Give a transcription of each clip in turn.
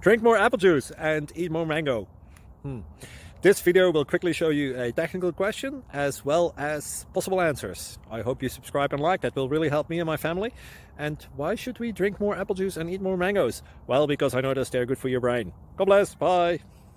Drink more apple juice and eat more mango. This video will quickly show you a technical question as well as possible answers. I hope you subscribe and like, that will really help me and my family. And why should we drink more apple juice and eat more mangoes? Well, because I noticed they're good for your brain. God bless, bye!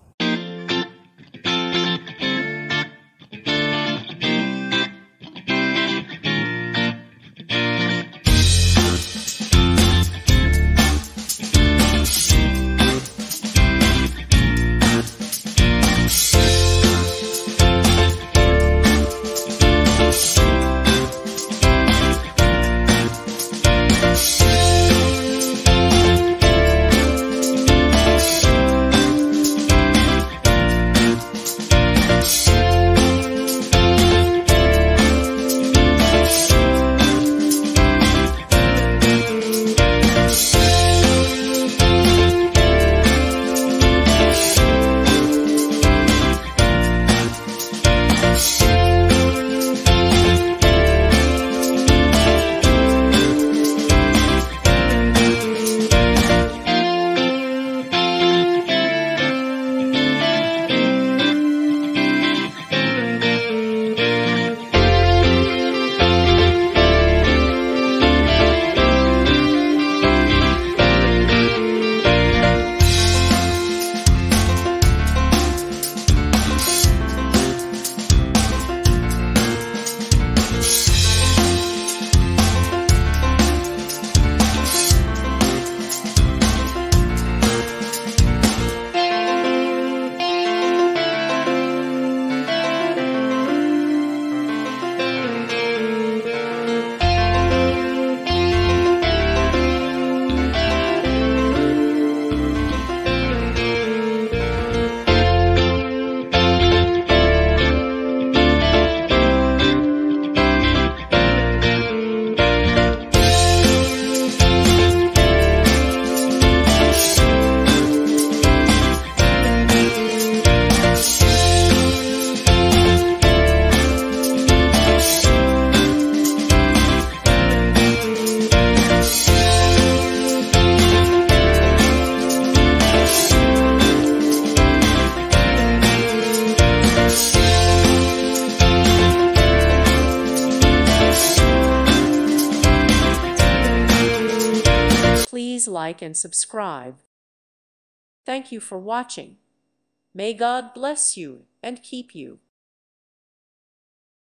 Please like and subscribe. Thank you for watching. May God bless you and keep you.